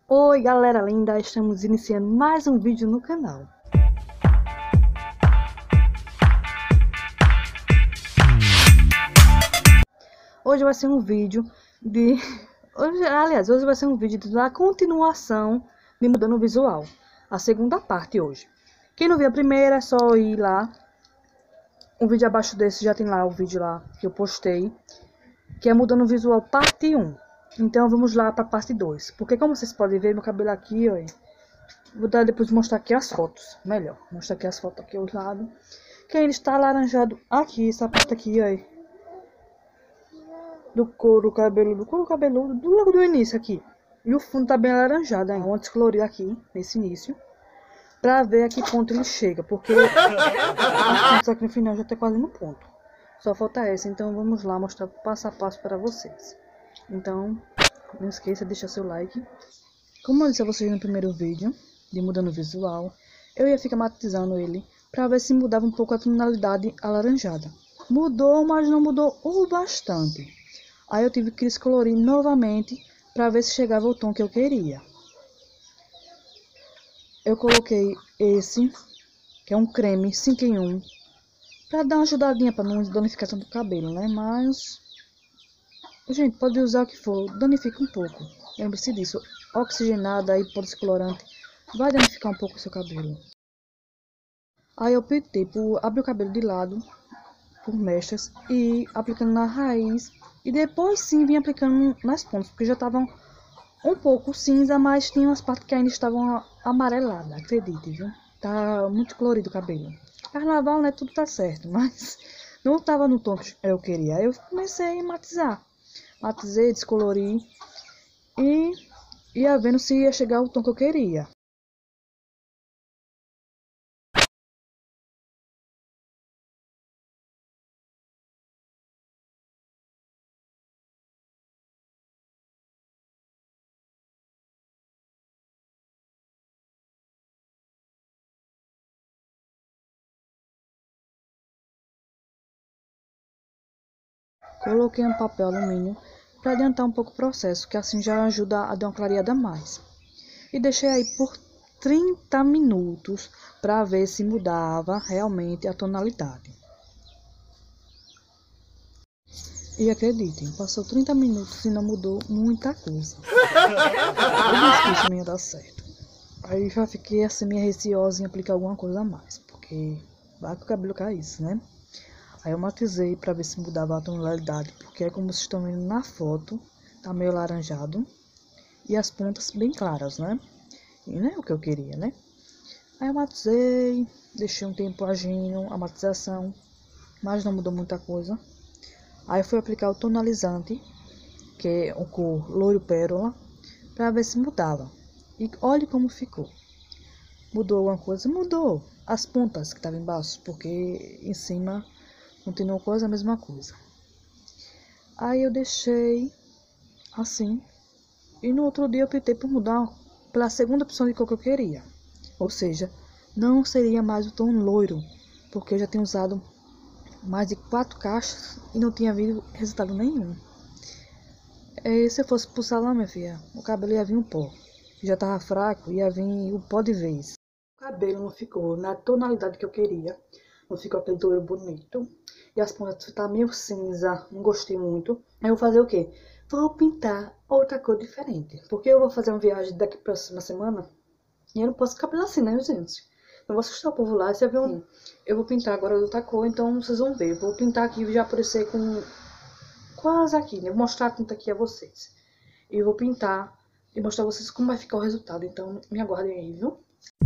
Oi galera linda, estamos iniciando mais um vídeo no canal. Hoje vai ser um vídeo hoje vai ser um vídeo da continuação de Mudando o Visual. A segunda parte hoje. Quem não viu a primeira é só ir lá. Um vídeo abaixo desse já tem lá o vídeo lá que eu postei, que é Mudando o Visual parte 1. Então vamos lá para a parte 2. Porque como vocês podem ver, meu cabelo aqui, ó. Vou dar depois mostrar aqui as fotos. Melhor, mostrar aqui as fotos aqui aos lados. Que ele está alaranjado aqui, essa parte aqui, ó. Do couro cabeludo do logo do início aqui. E o fundo tá bem alaranjado ainda. Vamos descolorir aqui, nesse início. Pra ver a que ponto ele chega. Porque só que no final já tá quase no ponto. Só falta essa, então vamos lá mostrar passo a passo para vocês. Então, não esqueça de deixar seu like. Como eu disse a vocês no primeiro vídeo de Mudando o Visual, eu ia ficar matizando ele para ver se mudava um pouco a tonalidade alaranjada. Mudou, mas não mudou o bastante. Aí eu tive que descolorir novamente para ver se chegava ao tom que eu queria. Eu coloquei esse, que é um creme 5 em 1, para dar uma ajudadinha para não danificar tanto o cabelo, né? Mas, gente, pode usar o que for, danifica um pouco. Lembre-se disso, oxigenada e descolorante vai danificar um pouco o seu cabelo. Aí eu optei por abrir o cabelo de lado, por mechas, e aplicando na raiz. E depois sim vim aplicando nas pontas, porque já estavam um pouco cinza, mas tinha umas partes que ainda estavam amareladas, acredite, viu? Tá muito colorido o cabelo. Carnaval, né, tudo tá certo, mas não tava no tom que eu queria. Aí eu comecei a matizar. Matizei, descolori e ia vendo se ia chegar ao tom que eu queria. Coloquei um papel alumínio para adiantar um pouco o processo, que assim já ajuda a dar uma clareada a mais. E deixei aí por 30 minutos para ver se mudava realmente a tonalidade. E acreditem, passou 30 minutos e não mudou muita coisa. Eu disse que isso não ia dar certo. Aí já fiquei assim meio receosa em aplicar alguma coisa a mais, porque vai que o cabelo caísse, né? Aí eu matizei para ver se mudava a tonalidade, porque é como vocês estão vendo na foto, tá meio laranjado. E as pontas bem claras, né? E não é o que eu queria, né? Aí eu matizei, deixei um tempo agindo a matização, mas não mudou muita coisa. Aí eu fui aplicar o tonalizante, que é o cor loiro pérola, para ver se mudava. E olhe como ficou. Mudou alguma coisa? Mudou. As pontas que estavam embaixo, porque em cima continuou quase a mesma coisa. Aí eu deixei assim. E no outro dia eu optei por mudar pela segunda opção de cor que eu queria. Ou seja, não seria mais o tom loiro, porque eu já tinha usado mais de 4 caixas e não tinha havido resultado nenhum. E se eu fosse pro salão, minha filha, o cabelo ia vir um pó. Já tava fraco, ia vir o pó de vez. O cabelo não ficou na tonalidade que eu queria. Não ficou aquele loiro bonito. E as pontas tá meio cinza, não gostei muito. Aí eu vou fazer o quê? Vou pintar outra cor diferente. Porque eu vou fazer uma viagem daqui pra próxima semana. E eu não posso cabelo assim, né, gente? Eu vou assustar o povo lá, você viu? Eu vou pintar agora outra cor, então vocês vão ver. Eu vou pintar aqui e já aparecer com quase aqui, né? Vou mostrar a tinta aqui a vocês. E eu vou pintar e mostrar a vocês como vai ficar o resultado. Então me aguardem aí, viu?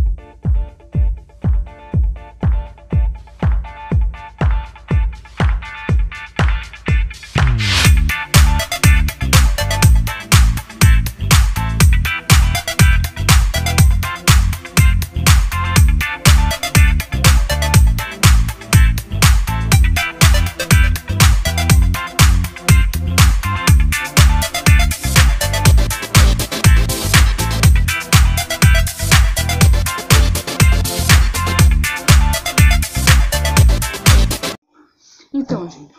Então, gente,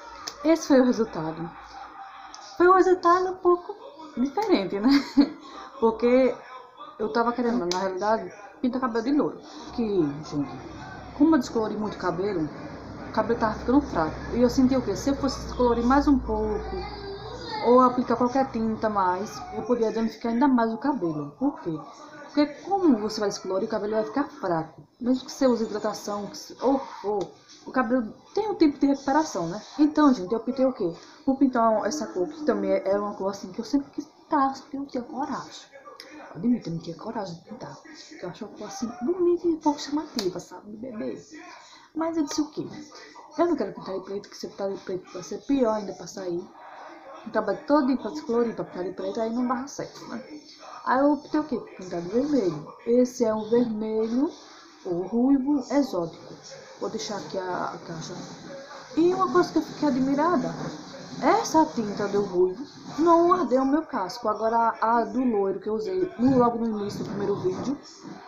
esse foi o resultado. Foi um resultado um pouco diferente, né? Porque eu tava querendo, na realidade, pintar cabelo de louro. Que, gente, como eu descolori muito o cabelo tava ficando fraco. E eu senti o quê? Se eu fosse descolorir mais um pouco, ou aplicar qualquer tinta mais, eu poderia danificar ainda mais o cabelo. Por quê? Porque como você vai descolorir, o cabelo vai ficar fraco. Mesmo que você use hidratação, ou for, o cabelo tem um tempo de recuperação, né? Então, gente, eu pintei o quê? Vou pintar essa cor, que também é uma cor assim que eu sempre quis pintar, porque eu não tinha coragem. Admito, eu não tinha coragem de pintar. Porque eu acho uma cor assim bonita e um pouco chamativa, sabe? De bebê. Mas eu disse o quê? Eu não quero pintar de preto, que se eu pintar de preto vai ser pior ainda pra sair. O trabalho todo pra descolorir, pra pintar de preto, aí não dava certo, né? Aí eu optei o quê? Pintar de vermelho. Esse é um vermelho, ou ruivo exótico. Vou deixar aqui a caixa. E uma coisa que eu fiquei admirada, essa tinta do ruivo não ardeu o meu casco. Agora a do loiro que eu usei logo no início do primeiro vídeo,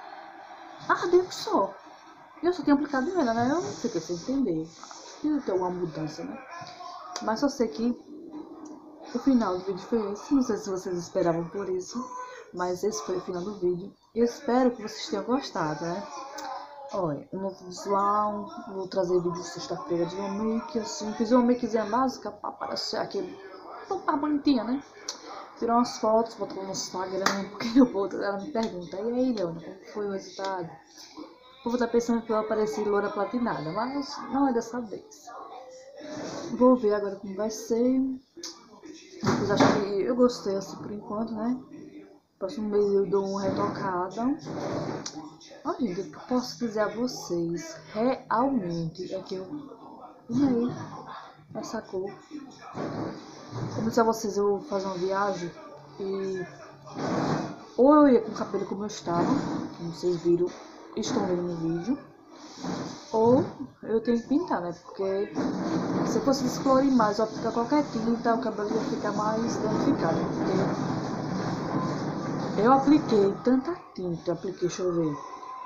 ardeu só. Eu só tinha aplicado ela, né? Eu fiquei sem entender. Deve ter alguma mudança, né? Mas só sei que o final do vídeo foi esse. Não sei se vocês esperavam por isso, mas esse foi o final do vídeo. Eu espero que vocês tenham gostado, né? Olha, um novo visual. Vou trazer vídeo sexta-feira de uma make, assim. Fiz uma makezinha básica pra parecer aquele... Tá bonitinha, né? Tirar umas fotos, botar no Instagram, porque ela me pergunta, e aí, Leona, como foi o resultado? O povo tá pensando que eu apareci loura platinada, mas não é dessa vez. Vou ver agora como vai ser. Mas acho que eu gostei assim por enquanto, né? Próximo mês eu dou uma retocada. Olha, gente, o que eu posso dizer a vocês realmente é que eu amei essa cor. Como disse a vocês, eu vou fazer uma viagem e ou eu ia com o cabelo como eu estava, como vocês viram, estão vendo no vídeo, ou eu tenho que pintar, né? Porque se eu fosse descolorir mais ou aplicar qualquer tinta, o cabelo ia ficar mais danificado. Porque eu apliquei tanta tinta, deixa eu ver,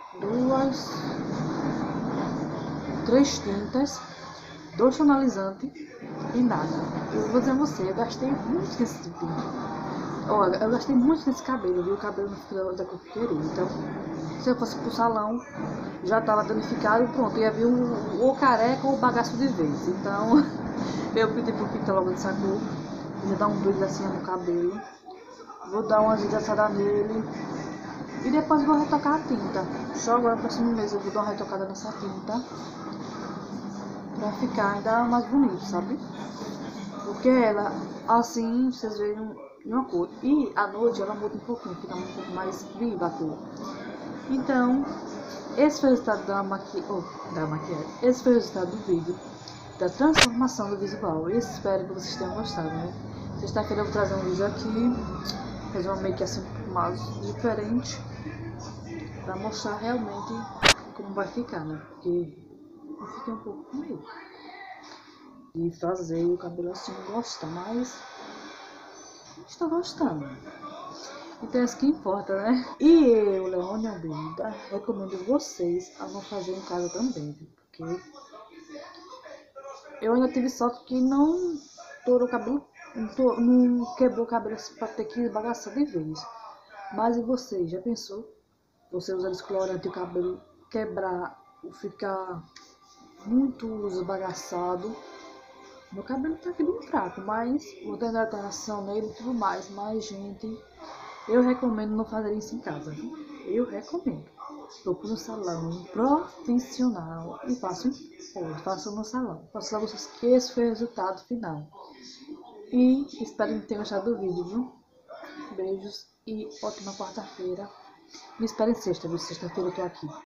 3 tintas, 2 tonalizantes e nada. Eu vou dizer a você, eu gastei muito nesse tinta. Olha, eu gastei muito nesse cabelo, viu? O cabelo não ficou da cor que eu queria. Então, se eu fosse pro salão, já tava danificado e pronto, ia vir ou careca ou bagaço de vez. Então, eu pedi pro pintar logo dessa cor. Já dar um brilho assim no cabelo. Vou dar uma hidratada nele. E depois vou retocar a tinta. Só agora no próximo mês eu vou dar uma retocada nessa tinta. Pra ficar ainda mais bonito, sabe? Porque ela, assim, vocês veem uma cor. E à noite ela muda um pouquinho, fica um pouco mais viva a cor. Então, esse foi o resultado da maquiagem. Esse foi o resultado do vídeo, da transformação do visual. Eu espero que vocês tenham gostado, né? Sexta-feira eu vou trazer um vídeo aqui, fazer uma make assim um pouco mais diferente, pra mostrar realmente como vai ficar, né? Porque eu fiquei um pouco com medo de fazer o cabelo assim, não gosta, mas estou gostando. Então é isso que importa, né? E eu, Leone Almeida, recomendo vocês a não fazer em casa também, viu? Porque eu ainda tive sorte que não torou o cabelo, não quebrou o cabelo assim pra ter que esbagaçar de vez. Mas e você, já pensou? Você usar descolorante e o cabelo quebrar, ficar muito esbagaçado? Meu cabelo tá aqui bem fraco, mas vou ter hidratação nele e tudo mais. Mas, gente, eu recomendo não fazer isso em casa, viu? Eu recomendo. Procure um salão profissional e faça no salão. Faço pra vocês que esse foi o resultado final. E espero que tenham gostado do vídeo, viu? Beijos e ótima quarta-feira. Me esperem sexta, viu? Sexta-feira eu tô aqui.